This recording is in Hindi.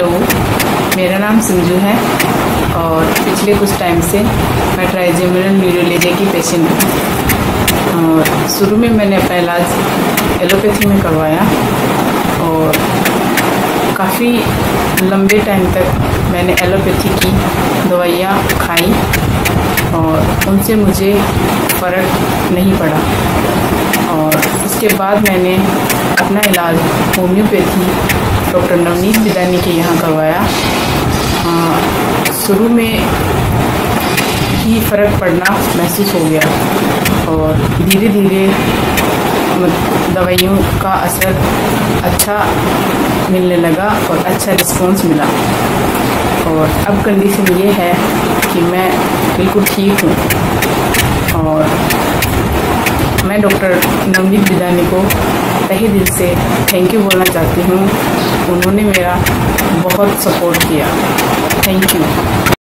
हेलो, मेरा नाम संजू है और पिछले कुछ टाइम से मैं ट्राइजेमिनल न्यूरोलॉजी की पेशेंट हूँ। और शुरू में मैंने अपना इलाज एलोपैथी में करवाया और काफ़ी लंबे टाइम तक मैंने एलोपैथी की दवाइयाँ खाई और उनसे मुझे फ़र्क नहीं पड़ा। और उसके बाद मैंने अपना इलाज होम्योपैथी डॉक्टर नवनीत बिदानी के यहाँ करवाया। शुरू में ही फ़र्क पड़ना महसूस हो गया और धीरे धीरे दवाइयों का असर अच्छा मिलने लगा और अच्छा रिस्पॉन्स मिला। और अब कंडीशन ये है कि मैं बिल्कुल ठीक हूँ और मैं डॉक्टर नवनीत बिदानी को तहे दिल से थैंक यू बोलना चाहती हूँ। उन्होंने मेरा बहुत सपोर्ट किया। Thank you.